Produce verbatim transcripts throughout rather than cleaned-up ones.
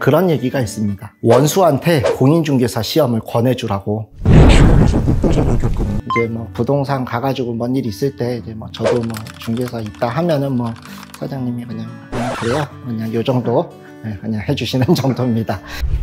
그런 얘기가 있습니다. 원수한테 공인중개사 시험을 권해주라고. 이제 뭐 부동산 가가지고 뭔 일 있을 때 이제 뭐 저도 뭐 중개사 있다 하면은 뭐 사장님이 그냥, 그냥 그래요, 그냥 요 정도 그냥 해주시는 정도입니다.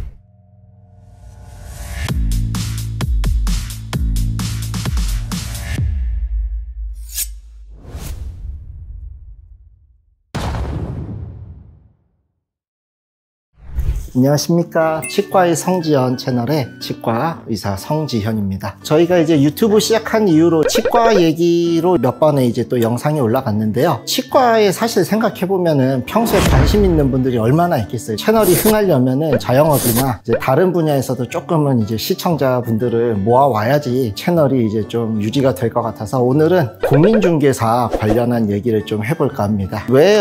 안녕하십니까. 치과의 성지현 채널의 치과 의사 성지현입니다. 저희가 이제 유튜브 시작한 이후로 치과 얘기로 몇 번의 이제 또 영상이 올라갔는데요. 치과에 사실 생각해보면은 평소에 관심 있는 분들이 얼마나 있겠어요. 채널이 흥하려면은 자영업이나 이제 다른 분야에서도 조금은 이제 시청자분들을 모아와야지 채널이 이제 좀 유지가 될 것 같아서 오늘은 공인중개사 관련한 얘기를 좀 해볼까 합니다. 왜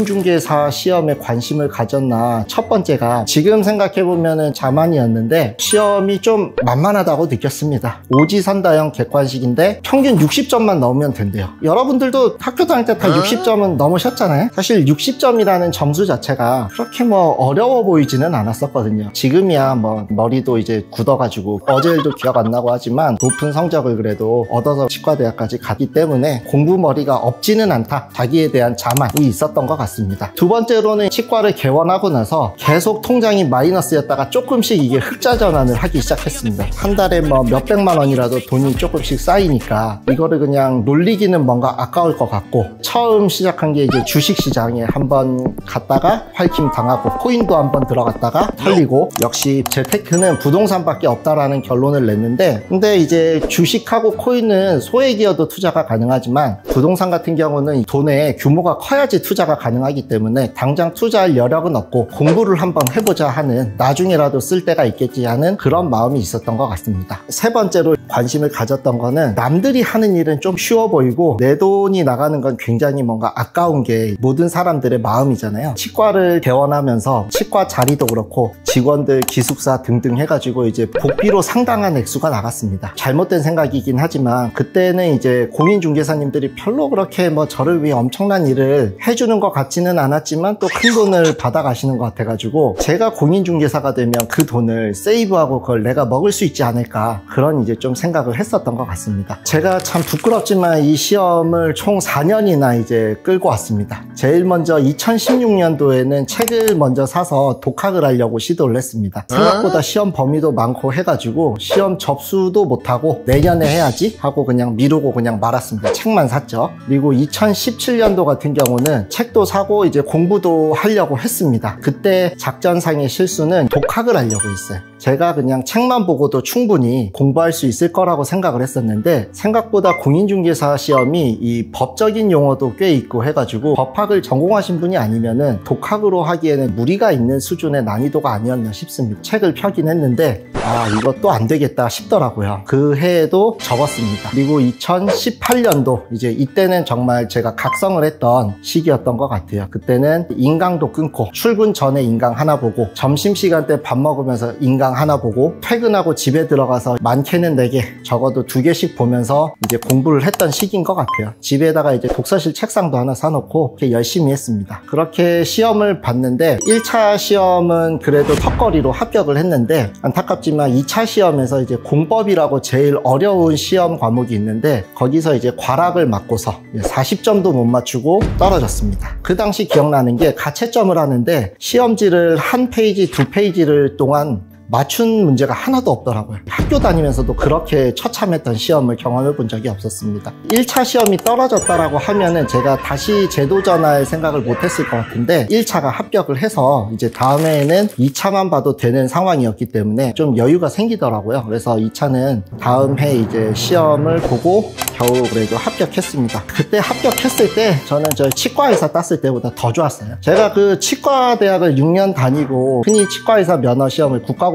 공인중개사 시험에 관심을 가졌나? 첫 번째가 지금 생각해보면은 자만이었는데 시험이 좀 만만하다고 느꼈습니다. 오지선다형 객관식인데 평균 육십 점만 넣으면 된대요. 여러분들도 학교 다닐 때 다 육십 점은 넘으셨잖아요. 사실 육십 점이라는 점수 자체가 그렇게 뭐 어려워 보이지는 않았었거든요. 지금이야 뭐 머리도 이제 굳어가지고 어제 일도 기억 안 나고 하지만 높은 성적을 그래도 얻어서 치과대학까지 갔기 때문에 공부머리가 없지는 않다. 자기에 대한 자만이 있었던 것 같습니다. 두 번째로는 치과를 개원하고 나서 계속 통장이 마이너스였다가 조금씩 이게 흑자 전환을 하기 시작했습니다. 한 달에 뭐 몇백만 원이라도 돈이 조금씩 쌓이니까 이거를 그냥 놀리기는 뭔가 아까울 것 같고, 처음 시작한 게 이제 주식시장에 한번 갔다가 활킴 당하고 코인도 한번 들어갔다가 털리고, 역시 재테크는 부동산밖에 없다라는 결론을 냈는데, 근데 이제 주식하고 코인은 소액이어도 투자가 가능하지만 부동산 같은 경우는 돈의 규모가 커야지 투자가 가능하기 때문에 당장 투자할 여력은 없고 공부를 한번 해보자 하는, 나중에라도 쓸 때가 있겠지 하는 그런 마음이 있었던 것 같습니다. 세 번째로 관심을 가졌던 거는 남들이 하는 일은 좀 쉬워 보이고 내 돈이 나가는 건 굉장히 뭔가 아까운 게 모든 사람들의 마음이잖아요. 치과를 개원하면서 치과 자리도 그렇고 직원들, 기숙사 등등 해가지고 이제 복비로 상당한 액수가 나갔습니다. 잘못된 생각이긴 하지만 그때는 이제 공인중개사님들이 별로 그렇게 뭐 저를 위해 엄청난 일을 해주는 것 같지는 않았지만 또 큰 돈을 받아가시는 것 같아가지고 제가 공인중개사가 되면 그 돈을 세이브하고 그걸 내가 먹을 수 있지 않을까, 그런 이제 좀 생각을 했었던 것 같습니다. 제가 참 부끄럽지만 이 시험을 총 사 년이나 이제 끌고 왔습니다. 제일 먼저 이천십육 년도에는 책을 먼저 사서 독학을 하려고 시도를 했습니다. 생각보다 시험 범위도 많고 해가지고 시험 접수도 못하고 내년에 해야지 하고 그냥 미루고 그냥 말았습니다. 책만 샀죠. 그리고 이천십칠 년도 같은 경우는 책도 사고 이제 공부도 하려고 했습니다. 그때 작전상의 실수는 독학을 하려고 했어요. 제가 그냥 책만 보고도 충분히 공부할 수 있을 거라고 생각을 했었는데, 생각보다 공인중개사 시험이 이 법적인 용어도 꽤 있고 해가지고 법학을 전공하신 분이 아니면은 독학으로 하기에는 무리가 있는 수준의 난이도가 아니었나 싶습니다. 책을 펴긴 했는데 아 이것도 안 되겠다 싶더라고요. 그 해에도 접었습니다. 그리고 이천십팔 년도 이제 이때는 정말 제가 각성을 했던 시기였던 것 같아요. 그때는 인강도 끊고 출근 전에 인강 하나 보고 점심시간 때 밥 먹으면서 인강 하나 보고 퇴근하고 집에 들어가서 많게는 네 개, 적어도 두 개씩 보면서 이제 공부를 했던 시기인 것 같아요. 집에다가 이제 독서실 책상도 하나 사놓고 이렇게 열심히 했습니다. 그렇게 시험을 봤는데 일 차 시험은 그래도 턱걸이로 합격을 했는데, 안타깝지만 이 차 시험에서 이제 공법이라고 제일 어려운 시험 과목이 있는데 거기서 이제 과락을 맞고서 사십 점도 못 맞추고 떨어졌습니다. 그 당시 기억나는 게 가채점을 하는데 시험지를 한 페이지, 두 페이지를 동안 맞춘 문제가 하나도 없더라고요. 학교 다니면서도 그렇게 처참했던 시험을 경험해 본 적이 없었습니다. 일 차 시험이 떨어졌다라고 하면은 제가 다시 재도전할 생각을 못 했을 것 같은데 일 차가 합격을 해서 이제 다음에는 이 차만 봐도 되는 상황이었기 때문에 좀 여유가 생기더라고요. 그래서 이 차는 다음 해 이제 시험을 보고 겨우 그래도 합격했습니다. 그때 합격했을 때 저는 저 치과의사 땄을 때보다 더 좋았어요. 제가 그 치과대학을 육 년 다니고 흔히 치과의사 면허 시험을 국가고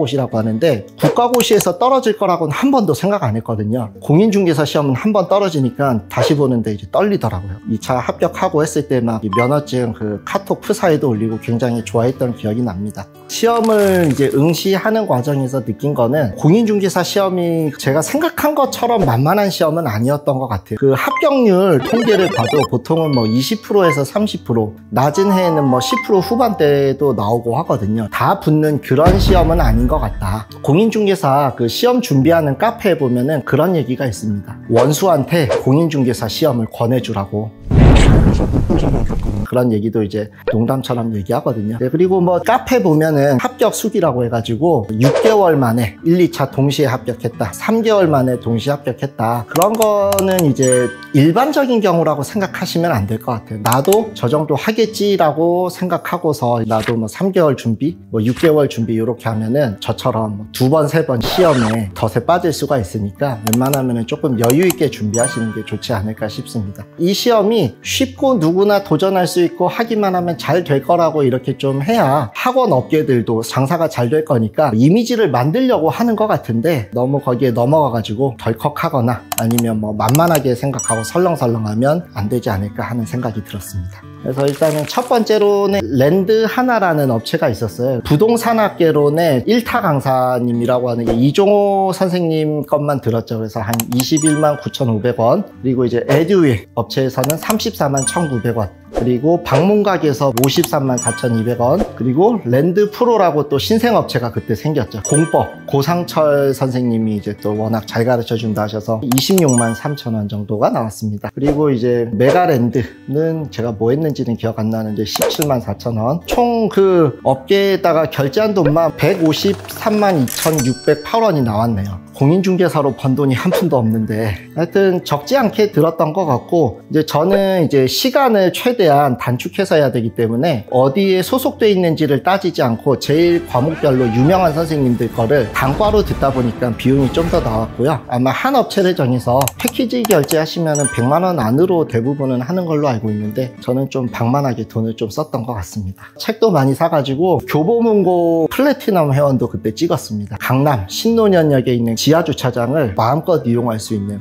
국가고시라고 하는데 국가고시에서 떨어질 거라고는 한 번도 생각 안 했거든요. 공인중개사 시험은 한 번 떨어지니까 다시 보는데 이제 떨리더라고요. 이 차 합격하고 했을 때 막 면허증 그 카톡 프사에도 올리고 굉장히 좋아했던 기억이 납니다. 시험을 이제 응시하는 과정에서 느낀 거는 공인중개사 시험이 제가 생각한 것처럼 만만한 시험은 아니었던 것 같아요. 그 합격률 통계를 봐도 보통은 뭐 이십 퍼센트에서 삼십 퍼센트, 낮은 해에는 뭐 십 퍼센트 후반대도 나오고 하거든요. 다 붙는 그런 시험은 아닌 것 같다. 공인중개사 그 시험 준비하는 카페에 보면은 그런 얘기가 있습니다. 원수한테 공인중개사 시험을 권해주라고. 그런 얘기도 이제 농담처럼 얘기하거든요. 네, 그리고 뭐 카페 보면은 합격 수기라고 해가지고 육 개월 만에 일, 이 차 동시에 합격했다, 삼 개월 만에 동시에 합격했다, 그런 거는 이제 일반적인 경우라고 생각하시면 안 될 것 같아요. 나도 저 정도 하겠지라고 생각하고서 나도 뭐 삼 개월 준비, 뭐 육 개월 준비 이렇게 하면은 저처럼 두 번, 세 번 시험에 덫에 빠질 수가 있으니까 웬만하면은 조금 여유 있게 준비하시는 게 좋지 않을까 싶습니다. 이 시험이 쉽고 누구나 도전할 수 있고 하기만 하면 잘 될 거라고 이렇게 좀 해야 학원 업계들도 장사가 잘 될 거니까 이미지를 만들려고 하는 것 같은데 너무 거기에 넘어가 가지고 덜컥하거나 아니면 뭐 만만하게 생각하고 설렁설렁하면 안 되지 않을까 하는 생각이 들었습니다. 그래서 일단은 첫 번째로는 랜드 하나라는 업체가 있었어요. 부동산학개론의 일 타 강사님이라고 하는 게 이종호 선생님 것만 들었죠. 그래서 한 이십일만 구천오백 원, 그리고 이제 에듀윌 업체에서는 삼십사만 천구백 원, 그리고 방문각에서 오십삼만 사천이백 원, 그리고 랜드프로라고 또 신생업체가 그때 생겼죠. 공법 고상철 선생님이 이제 또 워낙 잘 가르쳐 준다 하셔서 이십육만 삼천 원 정도가 나왔습니다. 그리고 이제 메가랜드는 제가 뭐 했는지는 기억 안 나는데 십칠만 사천 원, 총 그 업계에다가 결제한 돈만 백오십삼만 이천육백팔 원이 나왔네요. 공인중개사로 번 돈이 한 푼도 없는데 하여튼 적지 않게 들었던 것 같고, 이제 저는 이제 시간을 최대한 단축해서 해야 되기 때문에 어디에 소속돼 있는지를 따지지 않고 제일 과목별로 유명한 선생님들 거를 단과로 듣다 보니까 비용이 좀 더 나왔고요. 아마 한 업체를 정해서 패키지 결제하시면 백만 원 안으로 대부분은 하는 걸로 알고 있는데 저는 좀 방만하게 돈을 좀 썼던 것 같습니다. 책도 많이 사가지고 교보문고 플래티넘 회원도 그때 찍었습니다. 강남 신논현역에 있는 지하주차장을 마음껏 이용할 수 있는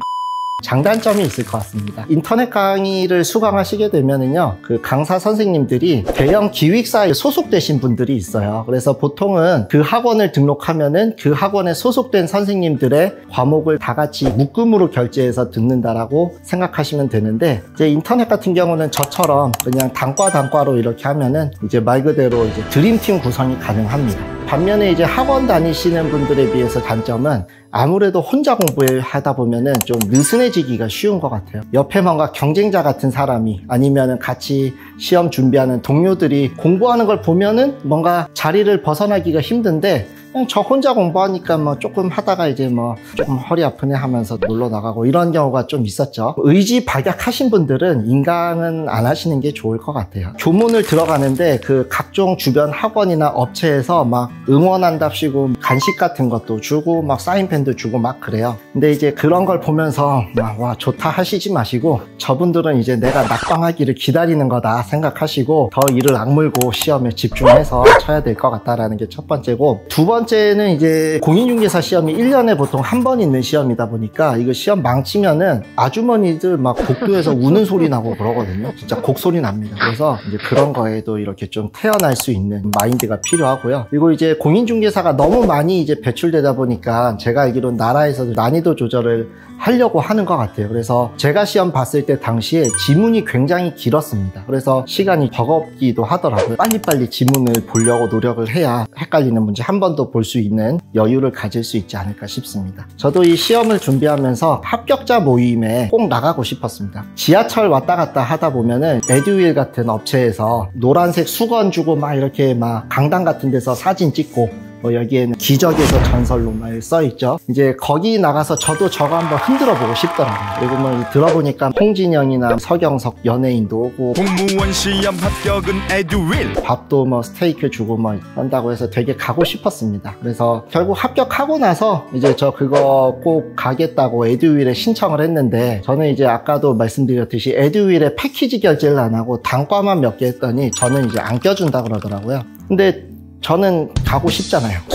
장단점이 있을 것 같습니다. 인터넷 강의를 수강하시게 되면은요, 그 강사 선생님들이 대형 기획사에 소속되신 분들이 있어요. 그래서 보통은 그 학원을 등록하면은 그 학원에 소속된 선생님들의 과목을 다 같이 묶음으로 결제해서 듣는다라고 생각하시면 되는데, 이제 인터넷 같은 경우는 저처럼 그냥 단과 단과로 이렇게 하면은 이제 말 그대로 이제 드림팀 구성이 가능합니다. 반면에 이제 학원 다니시는 분들에 비해서 단점은 아무래도 혼자 공부하다 보면은 좀 느슨해지기가 쉬운 것 같아요. 옆에 뭔가 경쟁자 같은 사람이 아니면은 같이 시험 준비하는 동료들이 공부하는 걸 보면은 뭔가 자리를 벗어나기가 힘든데, 그냥 저 혼자 공부하니까 뭐 조금 하다가 이제 뭐 조금 허리 아프네 하면서 놀러 나가고 이런 경우가 좀 있었죠. 의지 박약하신 분들은 인강은 안 하시는 게 좋을 것 같아요. 교문을 들어가는데 그 각종 주변 학원이나 업체에서 막 응원한답시고 간식 같은 것도 주고 막 사인펜도 주고 막 그래요. 근데 이제 그런 걸 보면서 막 와 좋다 하시지 마시고, 저분들은 이제 내가 낙방하기를 기다리는 거다 생각하시고 더 이를 악물고 시험에 집중해서 쳐야 될 것 같다라는 게 첫 번째고, 두 번째 번째는 이제 공인중개사 시험이 일 년에 보통 한 번 있는 시험이다 보니까 이거 시험 망치면은 아주머니들 막 복도에서 우는 소리 나고 그러거든요. 진짜 곡소리 납니다. 그래서 이제 그런 거에도 이렇게 좀 태어날 수 있는 마인드가 필요하고요. 그리고 이제 공인중개사가 너무 많이 이제 배출되다 보니까 제가 알기로는 나라에서도 난이도 조절을 하려고 하는 것 같아요. 그래서 제가 시험 봤을 때 당시에 지문이 굉장히 길었습니다. 그래서 시간이 버겁기도 하더라고요. 빨리빨리 지문을 보려고 노력을 해야 헷갈리는 문제 한 번 더 볼 수 있는 여유를 가질 수 있지 않을까 싶습니다. 저도 이 시험을 준비하면서 합격자 모임에 꼭 나가고 싶었습니다. 지하철 왔다 갔다 하다 보면은 에듀윌 같은 업체에서 노란색 수건 주고 막 이렇게 막 강당 같은 데서 사진 찍고, 뭐 여기에는 기적에서 전설로 막 써있죠. 이제 거기 나가서 저도 저거 한번 흔들어 보고 싶더라고요. 그리고 뭐 들어보니까 홍진영이나 서경석 연예인도 오고, 공무원 시험 합격은 에듀윌, 밥도 뭐 스테이크 주고 뭐 한다고 해서 되게 가고 싶었습니다. 그래서 결국 합격하고 나서 이제 저 그거 꼭 가겠다고 에듀윌에 신청을 했는데, 저는 이제 아까도 말씀드렸듯이 에듀윌에 패키지 결제를 안 하고 단과만 몇 개 했더니 저는 이제 안 껴준다 그러더라고요. 근데 저는 가고 싶잖아요.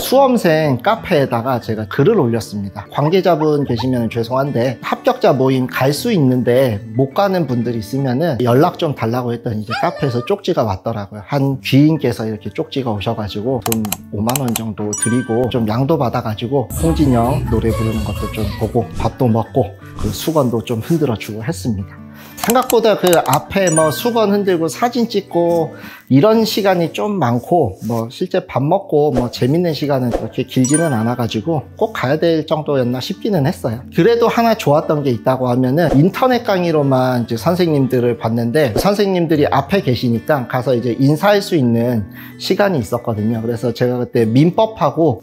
수험생 카페에다가 제가 글을 올렸습니다. 관계자분 계시면 죄송한데 합격자 모임 갈 수 있는데 못 가는 분들이 있으면 연락 좀 달라고 했더니 이제 카페에서 쪽지가 왔더라고요. 한 귀인께서 이렇게 쪽지가 오셔가지고 돈 오만 원 정도 드리고 좀 양도 받아가지고 홍진영 노래 부르는 것도 좀 보고 밥도 먹고 그 수건도 좀 흔들어주고 했습니다. 생각보다 그 앞에 뭐 수건 흔들고 사진 찍고 이런 시간이 좀 많고 뭐 실제 밥 먹고 뭐 재밌는 시간은 그렇게 길지는 않아 가지고 꼭 가야 될 정도였나 싶기는 했어요. 그래도 하나 좋았던 게 있다고 하면은 인터넷 강의로만 이제 선생님들을 봤는데 선생님들이 앞에 계시니까 가서 이제 인사할 수 있는 시간이 있었거든요. 그래서 제가 그때 민법하고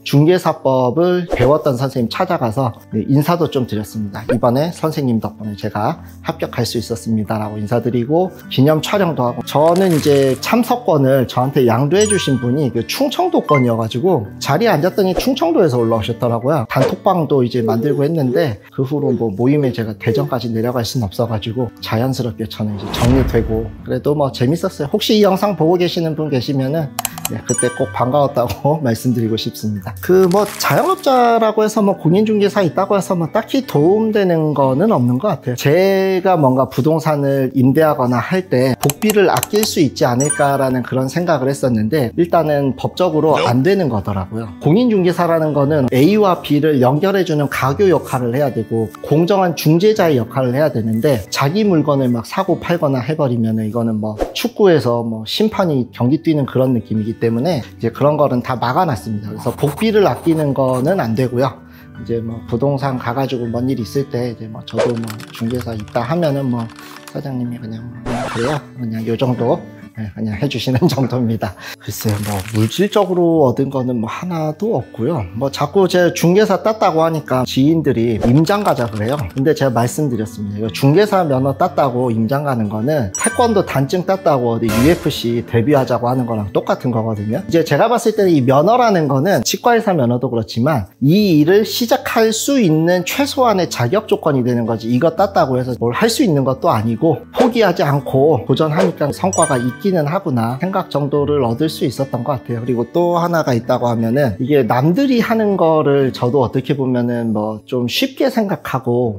중개사법을 배웠던 선생님 찾아가서 인사도 좀 드렸습니다. 이번에 선생님 덕분에 제가 합격할 수 있었습니다 라고 인사드리고 기념 촬영도 하고, 저는 이제 참석권을 저한테 양도해 주신 분이 그 충청도권이어가지고 자리에 앉았더니 충청도에서 올라오셨더라고요. 단톡방도 이제 만들고 했는데 그 후로 뭐 모임에 제가 대전까지 내려갈 수는 없어가지고 자연스럽게 저는 이제 정리되고, 그래도 뭐 재밌었어요. 혹시 이 영상 보고 계시는 분 계시면은 네, 그때 꼭 반가웠다고 말씀드리고 싶습니다. 그 뭐 자영업자라고 해서 뭐 공인중개사 있다고 해서 뭐 딱히 도움되는 거는 없는 것 같아요. 제가 뭔가 부동산을 임대하거나 할 때 복비를 아낄 수 있지 않을까라는 그런 생각을 했었는데 일단은 법적으로 안 되는 거더라고요. 공인중개사라는 거는 A와 B를 연결해주는 가교 역할을 해야 되고 공정한 중재자의 역할을 해야 되는데 자기 물건을 막 사고 팔거나 해버리면 이거는 뭐 축구에서 뭐 심판이 경기 뛰는 그런 느낌이기 때문에 이제 그런 거는 다 막아놨습니다. 그래서 복비를 아끼는 거는 안 되고요. 이제 뭐 부동산 가가지고 뭔 일 있을 때 이제 뭐 저도 뭐 중개사 있다 하면은 뭐 사장님이 그냥 뭐 그래요 그냥 요 정도 네, 그냥 해주시는 정도입니다. 글쎄요, 뭐 물질적으로 얻은 거는 뭐 하나도 없고요. 뭐 자꾸 제 중개사 땄다고 하니까 지인들이 임장 가자 그래요. 근데 제가 말씀드렸습니다. 이거 중개사 면허 땄다고 임장 가는 거는 태권도 단증 땄다고 어디 유에프씨 데뷔하자고 하는 거랑 똑같은 거거든요. 이제 제가 봤을 때는 이 면허라는 거는 치과의사 면허도 그렇지만 이 일을 시작할 수 있는 최소한의 자격 조건이 되는 거지, 이거 땄다고 해서 뭘 할 수 있는 것도 아니고 포기하지 않고 도전하니까 성과가 있 기는 하구나 생각 정도를 얻을 수 있었던 것 같아요. 그리고 또 하나가 있다고 하면은 이게 남들이 하는 거를 저도 어떻게 보면은 뭐 좀 쉽게 생각하고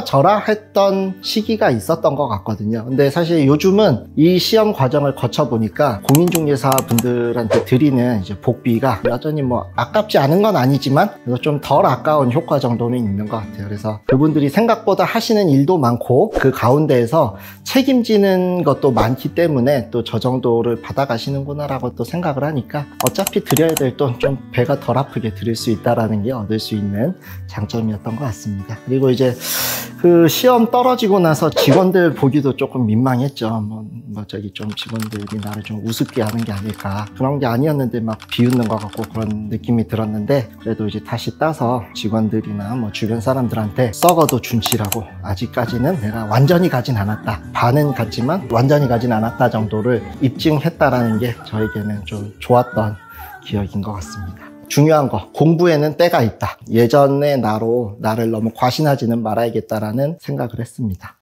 평가절하했던 시기가 있었던 것 같거든요. 근데 사실 요즘은 이 시험 과정을 거쳐 보니까 공인중개사 분들한테 드리는 이제 복비가 여전히 뭐 아깝지 않은 건 아니지만 좀 덜 아까운 효과 정도는 있는 것 같아요. 그래서 그분들이 생각보다 하시는 일도 많고 그 가운데에서 책임지는 것도 많기 때문에 또 저 정도를 받아가시는구나 라고 또 생각을 하니까 어차피 드려야 될 돈 좀 배가 덜 아프게 드릴 수 있다는 게 얻을 수 있는 장점이었던 것 같습니다. 그리고 이제 그 시험 떨어지고 나서 직원들 보기도 조금 민망했죠. 뭐, 뭐 저기 좀 직원들이 나를 좀 우습게 하는 게 아닐까, 그런 게 아니었는데 막 비웃는 것 같고 그런 느낌이 들었는데 그래도 이제 다시 따서 직원들이나 뭐 주변 사람들한테 썩어도 준치라고, 아직까지는 내가 완전히 가진 않았다, 반은 갔지만 완전히 가진 않았다 정도를 입증했다라는 게 저에게는 좀 좋았던 기억인 것 같습니다. 중요한 거, 공부에는 때가 있다. 예전의 나로 나를 너무 과신하지는 말아야겠다라는 생각을 했습니다.